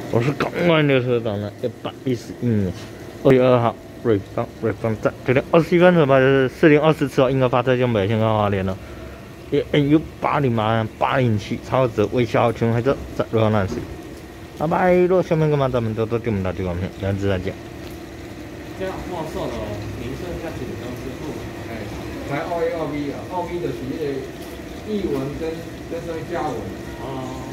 我是港湾列车长的111年2月2号，瑞芳站9点27分出发，就是4024号婴儿发车将北线到花莲了。ANU8087超值微笑全黑车在瑞芳南市。拜拜！如果下面干嘛，咱们多多点我们的这个片，下次再见。 这样话说了，名声较紧张之后， 哎，才奥 A 奥 B 啊，奥 B 的是迄个译文跟什么加文。 哦。